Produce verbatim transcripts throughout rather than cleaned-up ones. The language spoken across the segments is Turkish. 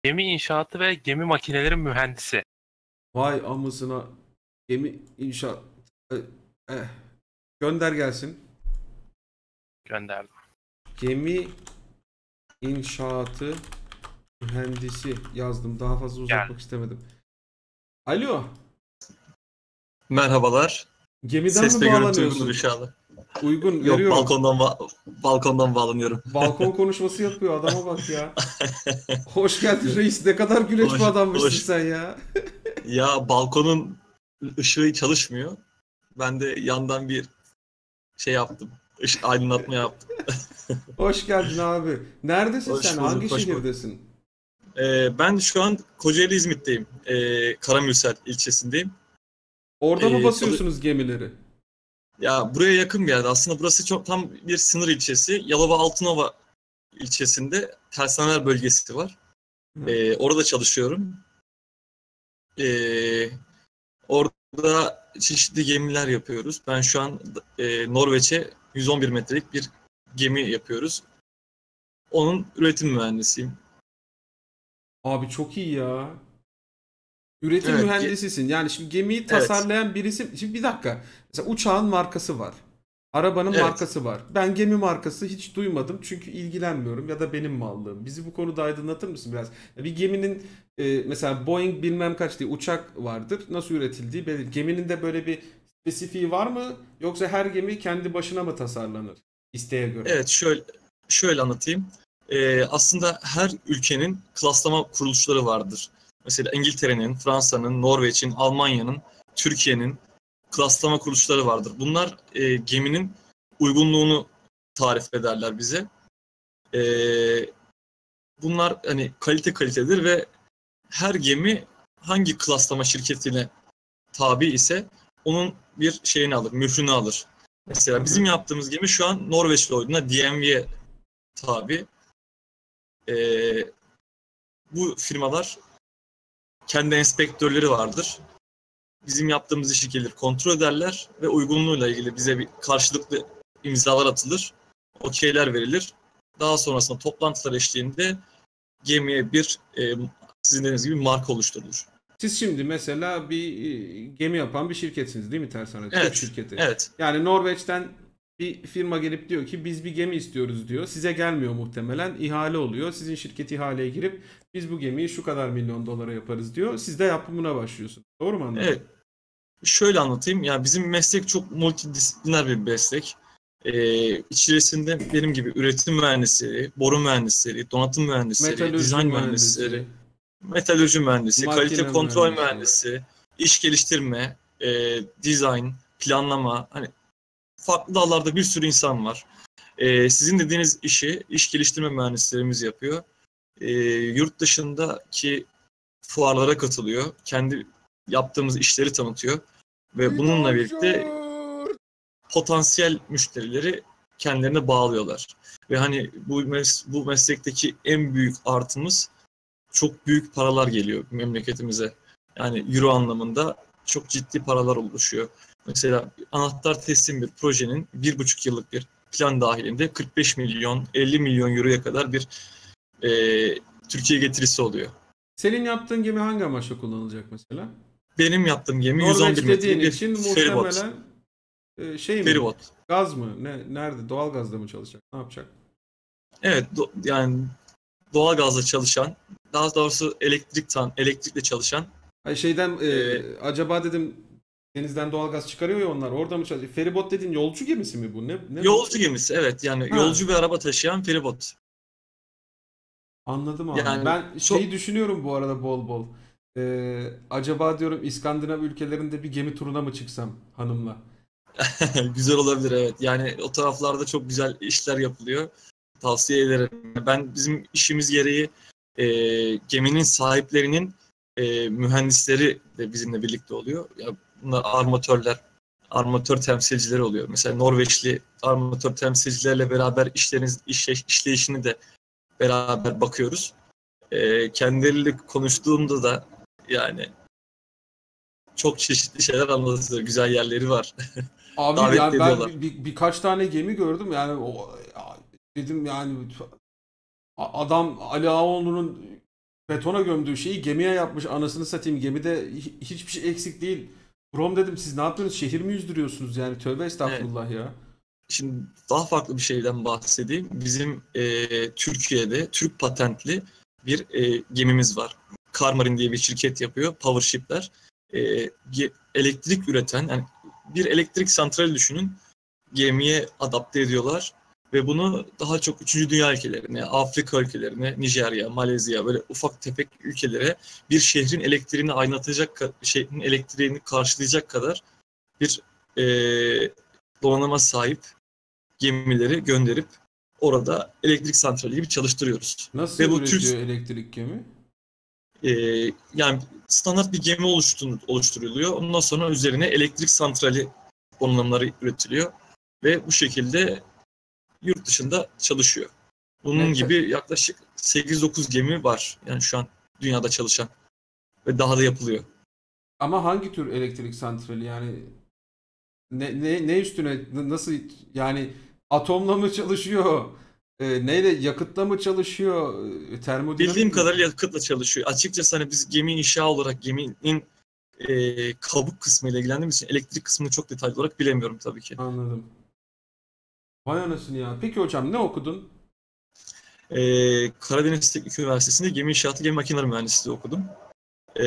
Gemi inşaatı ve gemi makineleri mühendisi. Vay amısına. Gemi inşaat. Eh, eh. Gönder gelsin. Gönderdim. Gemi inşaatı mühendisi yazdım. Daha fazla Gel. uzatmak istemedim. Alo. Merhabalar. Gemiden Ses mi ve görüntü bağlanıyorsun? uygundur inşallah. Uygun, Yok, görüyorum. balkondan ba- balkondan bağlanıyorum. Balkon konuşması yapıyor, adama bak ya. Hoş geldin reis. Ne kadar güneş Hoş- bir adammışsın hoş. sen ya. Ya balkonun ışığı çalışmıyor. Ben de yandan bir şey yaptım. Işık aydınlatma yaptım. Hoş geldin abi. Neredesin Hoş sen? bulduk, Hangi hoş bulduk. şehirdesin? Ee, ben şu an Kocaeli İzmit'teyim. Ee, Karamürsel ilçesindeyim. Orada mı Ee, basıyorsunuz gemileri? Ya buraya yakın bir yerde. Aslında burası çok tam bir sınır ilçesi. Yalova Altınova ilçesinde tersaneler bölgesi var. Hı. Ee, orada çalışıyorum. Ee, orada çeşitli gemiler yapıyoruz. Ben şu an e, Norveç'e yüz on bir metrelik bir gemi yapıyoruz. Onun üretim mühendisiyim. Abi çok iyi ya. Üretim Evet, ge- mühendisisin. Yani şimdi gemiyi evet, tasarlayan birisi... Şimdi bir dakika. Mesela uçağın markası var. Arabanın evet. markası var. Ben gemi markası hiç duymadım çünkü ilgilenmiyorum ya da benim mallığım. Bizi bu konuda aydınlatır mısın biraz? Bir geminin e, mesela Boeing bilmem kaç diye uçak vardır. Nasıl üretildiği belli. Geminin de böyle bir spesifiği var mı? Yoksa her gemi kendi başına mı tasarlanır? İsteğe göre. Evet, şöyle şöyle anlatayım. Ee, aslında her ülkenin klaslama kuruluşları vardır. Mesela İngiltere'nin, Fransa'nın, Norveç'in, Almanya'nın, Türkiye'nin klaslama kuruluşları vardır. Bunlar e, geminin uygunluğunu tarif ederler bize. E, bunlar hani kalite kalitedir ve her gemi hangi klaslama şirketine tabi ise onun bir şeyini alır, mührünü alır. Mesela bizim yaptığımız gemi şu an Norveç Lloyd'una D M V'ye tabi. E, bu firmalar kendi enspektörleri vardır. Bizim yaptığımız işi gelir kontrol ederler ve uygunluğuyla ilgili bize bir karşılıklı imzalar atılır, okeyler verilir. Daha sonrasında toplantılar eşliğinde gemiye bir e, sizin dediğiniz gibi marka oluşturulur. Siz şimdi mesela bir e, gemi yapan bir şirketsiniz değil mi tersane? Tır Evet, şirketi. evet, Yani Norveç'ten bir firma gelip diyor ki biz bir gemi istiyoruz diyor. Size gelmiyor muhtemelen. İhale oluyor. Sizin şirket ihaleye girip biz bu gemiyi şu kadar milyon dolara yaparız diyor. Siz de yapımına başlıyorsunuz. Doğru mu anladım? evet. Şöyle anlatayım. Ya bizim meslek çok multidisipliner bir meslek. Ee, içerisinde benim gibi üretim mühendisleri, boru mühendisleri, donatım mühendisleri, Metalürji dizayn mühendisi, mühendisleri, metalürji mühendisi, kalite makine kontrol mühendisi. mühendisi, iş geliştirme, e, dizayn, planlama, hani farklı dallarda bir sürü insan var. E, sizin dediğiniz işi iş geliştirme mühendislerimiz yapıyor. E, yurt dışındaki fuarlara katılıyor. Kendi yaptığımız işleri tanıtıyor. Ve bununla birlikte potansiyel müşterileri kendilerine bağlıyorlar. Ve hani bu mes- bu meslekteki en büyük artımız çok büyük paralar geliyor memleketimize. Yani euro anlamında çok ciddi paralar oluşuyor. Mesela anahtar teslim bir projenin bir buçuk yıllık bir plan dahilinde kırk beş milyon, elli milyon euroya kadar bir e, Türkiye getirisi oluyor. Senin yaptığın gemi hangi amaçla kullanılacak mesela? Benim yaptığım gemi yüz on Norveç bir dediğin metrelik için bir feribot. muhtemelen e, şey mi? Feribot. Gaz mı? Ne, nerede? Doğal gazda mı çalışacak? Ne yapacak? Evet, do- yani doğal gazla çalışan, daha doğrusu elektrik tan, elektrikle çalışan. Ay şeyden e, Ee, acaba dedim denizden doğalgaz çıkarıyor ya onlar. Orada mı çalışıyor? Feribot dediğin yolcu gemisi mi bu? Ne, ne bu? Yolcu gemisi, evet, yani Ha. yolcu bir araba taşıyan feribot. Anladım abi. Yani Ben çok şeyi düşünüyorum bu arada bol bol. Ee, acaba diyorum İskandinav ülkelerinde bir gemi turuna mı çıksam hanımla? güzel olabilir, evet. Yani o taraflarda çok güzel işler yapılıyor. Tavsiye ederim. Ben bizim işimiz gereği e, geminin sahiplerinin e, mühendisleri de bizimle birlikte oluyor. Ya bunlar armatörler, armatör temsilcileri oluyor. Mesela Norveçli armatör temsilcilerle beraber işleriniz işle, işleyişini de beraber bakıyoruz. E, kendileriyle konuştuğumda da yani çok çeşitli şeyler anlatılıyor. Güzel yerleri var. Abi Davet yani ben ediyorlar. bir, bir- birkaç tane gemi gördüm yani o, ya dedim yani a- adam Ali Ağaoğlu'nun betona gömdüğü şeyi gemiye yapmış, anasını satayım, gemide hi- hiçbir şey eksik değil. Brom dedim, siz ne yapıyorsunuz? Şehir mi yüzdürüyorsunuz yani? Tövbe estağfurullah ya. Şimdi daha farklı bir şeyden bahsedeyim. Bizim e, Türkiye'de Türk patentli bir e, gemimiz var. Karmarin diye bir şirket yapıyor. Power Ship'ler. E, ge- elektrik üreten, yani bir elektrik santrali düşünün. Gemiye adapte ediyorlar. Ve bunu daha çok üçüncü dünya ülkelerine, Afrika ülkelerine, Nijerya, Malezya, böyle ufak tefek ülkelere bir şehrin elektriğini aydınlatacak, ka- şehrin elektriğini karşılayacak kadar bir e, donanıma sahip gemileri gönderip orada elektrik santrali gibi çalıştırıyoruz. Nasıl Ve bu üretiyor Türk elektrik gemi? e, yani standart bir gemi oluştur- oluşturuluyor. Ondan sonra üzerine elektrik santrali donanımları üretiliyor ve bu şekilde yurt dışında çalışıyor. Bunun Ne gibi yaklaşık sekiz dokuz gemi var yani şu an dünyada çalışan ve daha da yapılıyor. Ama hangi tür elektrik santrali yani, ne ne ne üstüne, n- nasıl yani, atomla mı çalışıyor? E, neyle, yakıtla mı çalışıyor? E, termodinamik Bildiğim mi? kadarıyla yakıtla çalışıyor. Açıkçası hani biz gemi inşa olarak geminin e, kabuk kısmıyla ilgilendiğimiz için elektrik kısmını çok detaylı olarak bilemiyorum tabii ki. Anladım. Vay anasını ya. Peki hocam, ne okudun? E, Karadeniz Teknik Üniversitesi'nde gemi inşaatı, gemi makineleri mühendisliği okudum. E,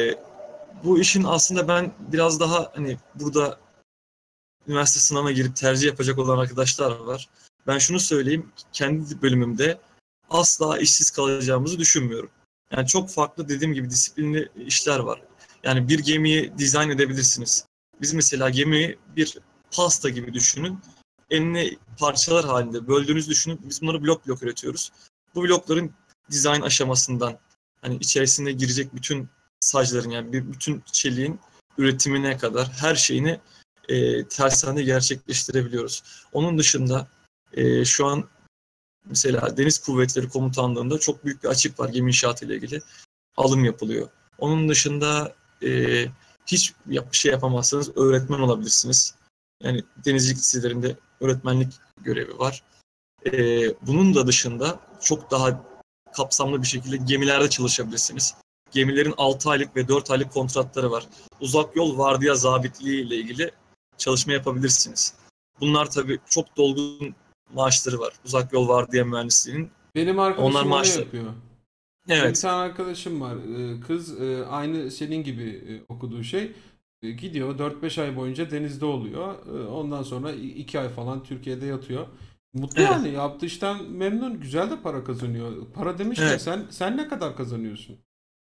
bu işin aslında ben biraz daha hani burada üniversite sınavına girip tercih yapacak olan arkadaşlar var. Ben şunu söyleyeyim, kendi bölümümde asla işsiz kalacağımızı düşünmüyorum. Yani çok farklı, dediğim gibi, disiplinli işler var. Yani bir gemiyi dizayn edebilirsiniz. Biz mesela gemiyi bir pasta gibi düşünün. Enine parçalar halinde böldüğünüzü düşünün. Biz bunları blok blok üretiyoruz. Bu blokların dizayn aşamasından, hani içerisine girecek bütün sacların, yani bir bütün çeliğin üretimine kadar her şeyini e, tersanede gerçekleştirebiliyoruz. Onun dışında e, şu an mesela Deniz Kuvvetleri Komutanlığı'nda çok büyük bir açık var gemi inşaatı ile ilgili. Alım yapılıyor. Onun dışında e, hiç yap, şey yapamazsanız öğretmen olabilirsiniz. Yani denizcilik liselerinde öğretmenlik görevi var. E, bunun da dışında çok daha kapsamlı bir şekilde gemilerde çalışabilirsiniz. Gemilerin altı aylık ve dört aylık kontratları var. Uzak yol vardiya zabitliği ile ilgili çalışma yapabilirsiniz. Bunlar tabii çok dolgun maaşları var. Uzak yol vardiya mühendisliğinin. Benim Onlar arkadaşım onu maaşları. yapıyor. Benim bir Evet. tane arkadaşım var. Ee, Kız e, aynı senin gibi e, okuduğu şey. E, Gidiyor dört beş ay boyunca denizde oluyor. E, Ondan sonra iki ay falan Türkiye'de yatıyor. Mutlu Evet. yani. Yaptığı işten memnun. Güzel de para kazanıyor. Para demişken, Evet. sen sen ne kadar kazanıyorsun?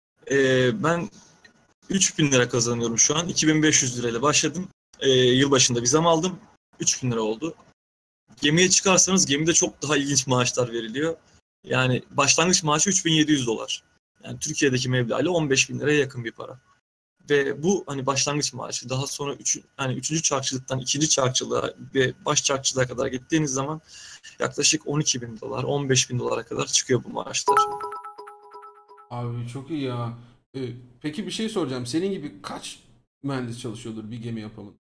Ee, ben üç bin lira kazanıyorum şu an. iki bin beş yüz lirayla başladım. Ee, yılbaşında vizem aldım. üç bin lira oldu. Gemiye çıkarsanız gemide çok daha ilginç maaşlar veriliyor. Yani başlangıç maaşı üç bin yedi yüz dolar. Yani Türkiye'deki meblağıyla on beş bin liraya yakın bir para. Ve bu hani başlangıç maaşı. Daha sonra üç, hani üçüncü çarkçılıktan ikinci çarkçılığa ve baş çarkçılığa kadar gittiğiniz zaman yaklaşık on iki bin dolar, on beş bin dolara kadar çıkıyor bu maaşlar. Abi çok iyi ya. E, peki bir şey soracağım. Senin gibi kaç mühendis çalışıyordur bir gemi yapımında?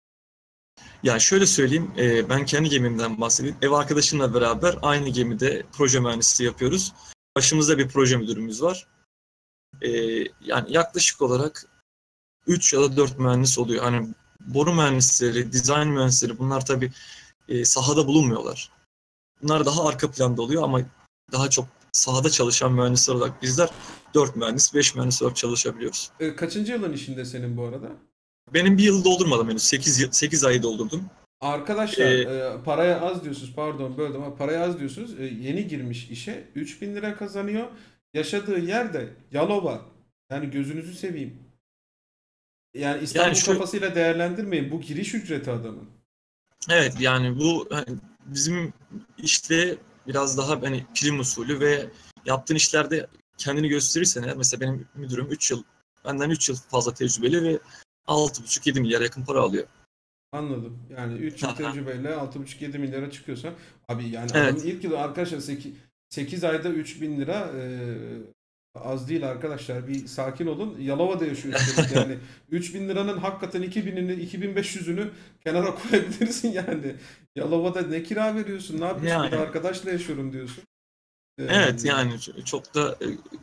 Yani şöyle söyleyeyim, e, ben kendi gemimden bahsedeyim. Ev arkadaşımla beraber aynı gemide proje mühendisliği yapıyoruz. Başımızda bir proje müdürümüz var. E, yani yaklaşık olarak üç ya da dört mühendis oluyor. Hani boru mühendisleri, dizayn mühendisleri, bunlar tabii e, sahada bulunmuyorlar. Bunlar daha arka planda oluyor ama daha çok sahada çalışan mühendisler olarak bizler dört mühendis, beş mühendis olarak çalışabiliyoruz. E, kaçıncı yılın işinde senin bu arada? Benim bir yıl doldurmadım henüz. sekiz, sekiz ayı doldurdum. Arkadaşlar, E, e, paraya az diyorsunuz, pardon böldüm ama paraya az diyorsunuz. E, yeni girmiş işe üç bin lira kazanıyor. Yaşadığı yerde Yalova. Yani gözünüzü seveyim. Yani yani İstanbul şu kafasıyla değerlendirmeyin. Bu giriş ücreti adamın. Evet, yani bu hani bizim işte biraz daha hani prim usulü ve yaptığın işlerde kendini gösterirsen eğer, mesela benim müdürüm üç yıl, benden üç yıl fazla tecrübeli ve altı buçuk yedi milyar yakın para alıyor. Anladım. Yani üç yıl Aha, tecrübeyle altı buçuk yedi milyara çıkıyorsa, abi yani adamın evet. ilk yılı arkadaşlar, sekiz ayda üç bin lira e, az değil arkadaşlar. Bir sakin olun. Yalova'da yaşıyor üstelik yani. üç bin liranın hakikaten iki binini, iki bin beş yüzünü kenara koyabilirsin yani. Yalova'da ne kira veriyorsun? Ne yapıyorsun? Bir de Yani arkadaşla yaşıyorum diyorsun. E, evet, yani çok da e,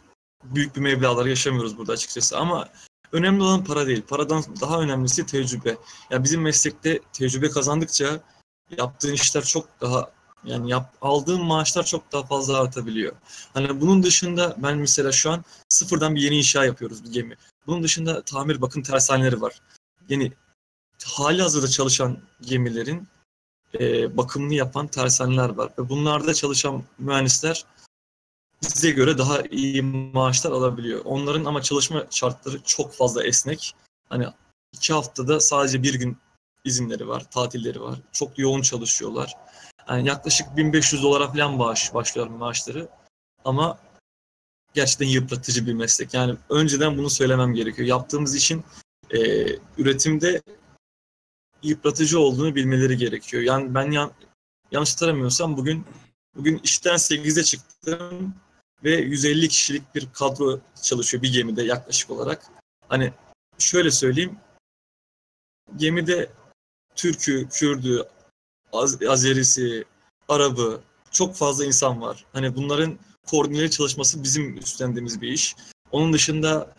büyük bir meblağlar yaşamıyoruz burada açıkçası. Ama önemli olan para değil. Paradan daha önemlisi tecrübe. Ya bizim meslekte tecrübe kazandıkça yaptığın işler çok daha, yani yap, aldığın maaşlar çok daha fazla artabiliyor. Hani bunun dışında ben mesela şu an sıfırdan bir yeni inşa yapıyoruz, bir gemi. Bunun dışında tamir bakım tersaneleri var. Yani hali hazırda çalışan gemilerin e, bakımını yapan tersaneler var. Ve bunlarda çalışan mühendisler bize göre daha iyi maaşlar alabiliyor. Onların ama çalışma şartları çok fazla esnek. Hani iki haftada sadece bir gün izinleri var, tatilleri var. Çok yoğun çalışıyorlar. Yani yaklaşık bin beş yüz dolara falan bağış, başlıyor maaşları. Ama gerçekten yıpratıcı bir meslek. Yani önceden bunu söylemem gerekiyor. Yaptığımız işin e, üretimde yıpratıcı olduğunu bilmeleri gerekiyor. Yani ben yan, yanlış hatırlamıyorsam bugün bugün işten sekizde çıktım ve yüz elli kişilik bir kadro çalışıyor bir gemide yaklaşık olarak. Hani şöyle söyleyeyim, gemide Türk'ü, Kürd'ü, Az- Azerisi, Arap'ı çok fazla insan var. Hani bunların koordineli çalışması bizim üstlendiğimiz bir iş. Onun dışında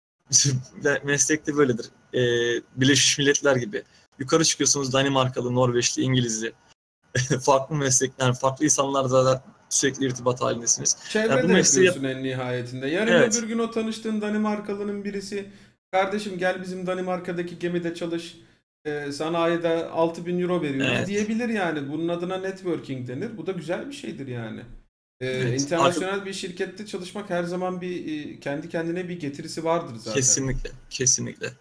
meslekte böyledir. Ee, Birleşmiş Milletler gibi. Yukarı çıkıyorsunuz Danimarkalı, Norveçli, İngilizli. Farklı meslekler, farklı insanlarla da sürekli irtibat halindesiniz. Çevre Yani bu de mesleği yapıyorsun en nihayetinde. Yarın Evet. öbür gün o tanıştığın Danimarkalı'nın birisi, kardeşim gel bizim Danimarka'daki gemide çalış, e, sana ayda altı bin euro veriyoruz Evet. diyebilir yani. Bunun adına networking denir. Bu da güzel bir şeydir yani. E, Evet. internasyonel bir şirkette çalışmak her zaman bir e, kendi kendine bir getirisi vardır zaten. Kesinlikle, kesinlikle.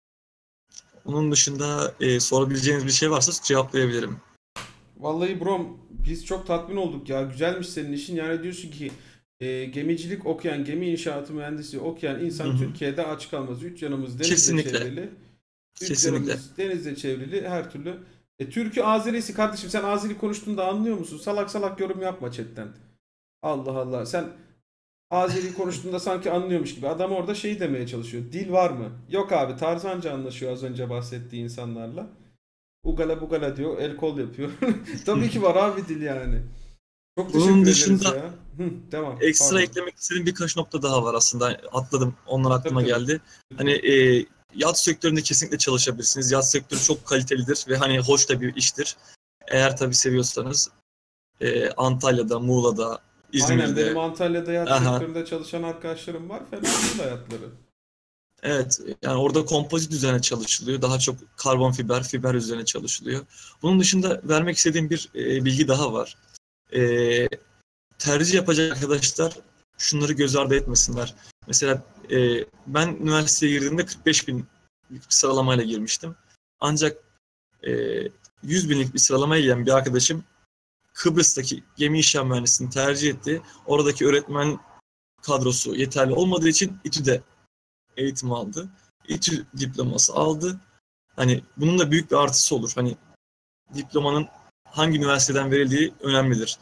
Onun dışında e, sorabileceğiniz bir şey varsa cevaplayabilirim. Vallahi brom biz çok tatmin olduk ya. Güzelmiş senin işin. Yani diyorsun ki e, gemicilik okuyan, gemi inşaatı mühendisi okuyan insan Hı hı. Türkiye'de aç kalmaz. Üç yanımız denizle Kesinlikle. çevrili. Üç Kesinlikle. yanımız denizle çevrili her türlü. E, Türk'ü Azerisi kardeşim sen Azeri konuştuğunda anlıyor musun? Salak salak yorum yapma chatten. Allah Allah. Sen Azeri konuştuğunda sanki anlıyormuş gibi. Adam orada şey demeye çalışıyor. Dil var mı? Yok abi Tarzanca anlaşıyor az önce bahsettiği insanlarla. Ugala bugala diyor. El kol yapıyor. Tabii ki var abi dil yani. Çok teşekkür Bunun ederiz dışında ya. Hı, devam. ekstra Pardon. eklemek istediğim birkaç nokta daha var aslında. Atladım. Onlar aklıma Tabii, tabii. geldi. Hani e, yat sektöründe kesinlikle çalışabilirsiniz. Yat sektörü çok kalitelidir ve hani hoş da bir iştir. Eğer tabii seviyorsanız e, Antalya'da, Muğla'da, Aynen İzmir'de. benim Antalya'da yat Aha. sektöründe çalışan arkadaşlarım var. Fena değil hayatları. Evet, yani orada kompozit üzerine çalışılıyor. Daha çok karbon fiber, fiber üzerine çalışılıyor. Bunun dışında vermek istediğim bir e, bilgi daha var. E, tercih yapacak arkadaşlar şunları göz ardı etmesinler. Mesela e, ben üniversiteye girdiğimde kırk beş bin bir sıralamayla girmiştim. Ancak e, yüz binlik bir sıralamayla yiyen bir arkadaşım Kıbrıs'taki gemi inşaat mühendisliğini tercih etti. Oradaki öğretmen kadrosu yeterli olmadığı için İTÜ'de eğitim aldı. İTÜ diploması aldı. Hani bunun da büyük bir artısı olur. Hani diplomanın hangi üniversiteden verildiği önemlidir.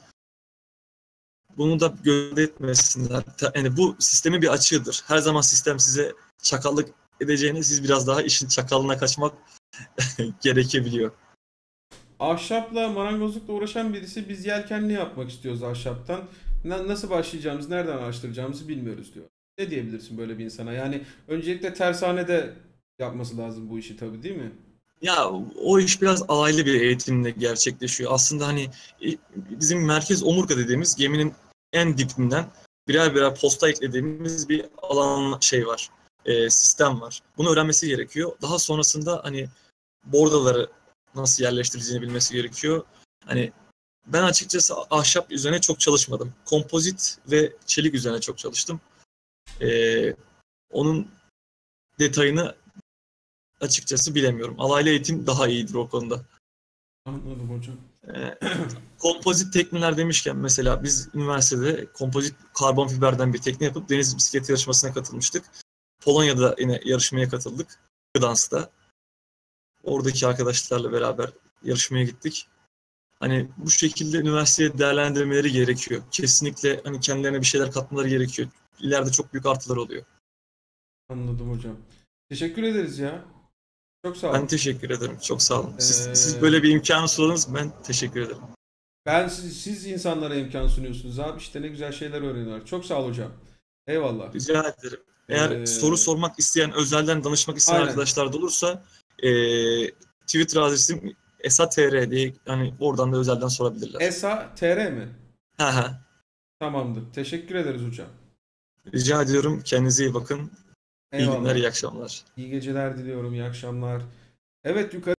Bunu da göz etmesinler. Yani bu sistemin bir açığıdır. Her zaman sistem size çakallık edeceğine siz biraz daha işin çakalına kaçmak gerekebiliyor. Ahşapla, marangozlukla uğraşan birisi biz yelkenli yapmak istiyoruz ahşaptan. Na- nasıl başlayacağımızı, nereden araştıracağımızı bilmiyoruz diyor. Ne diyebilirsin böyle bir insana? Yani öncelikle tersanede yapması lazım bu işi tabii değil mi? Ya o iş biraz alaylı bir eğitimle gerçekleşiyor. Aslında hani bizim merkez omurga dediğimiz geminin en dibinden birer birer posta eklediğimiz bir alan şey var. E, sistem var. Bunu öğrenmesi gerekiyor. Daha sonrasında hani bordaları nasıl yerleştireceğini bilmesi gerekiyor. Hani ben açıkçası ahşap üzerine çok çalışmadım. Kompozit ve çelik üzerine çok çalıştım. E, onun detayını açıkçası bilemiyorum. Alaylı eğitim daha iyidir o konuda. Anladım hocam. Ee, kompozit tekneler demişken mesela biz üniversitede kompozit karbon fiberden bir tekne yapıp deniz bisikleti yarışmasına katılmıştık. Polonya'da yine yarışmaya katıldık. Gdansk'ta. Oradaki arkadaşlarla beraber yarışmaya gittik. Hani bu şekilde üniversiteye değerlendirmeleri gerekiyor. Kesinlikle hani kendilerine bir şeyler katmaları gerekiyor. İleride çok büyük artılar oluyor. Anladım hocam. Teşekkür ederiz ya. Çok sağ Ben olun. teşekkür ederim. Çok sağ olun. Siz, Ee, siz böyle bir imkanı sundunuz. Ben teşekkür ederim. Ben siz, siz insanlara imkan sunuyorsunuz abi. İşte ne güzel şeyler öğreniyorlar. Çok sağ ol hocam. Eyvallah. Rica ederim. Eğer Ee, soru sormak isteyen, özelden danışmak isteyen Aynen. arkadaşlar da olursa e, Twitter adresim esatr diye, hani oradan da özelden sorabilirler. Esa T R mi? Hı hı. Tamamdır. Teşekkür ederiz hocam. Rica ediyorum. Kendinize iyi bakın. İyi Eyvallah. günler, iyi akşamlar. İyi geceler diliyorum. İyi akşamlar. Evet, yukarı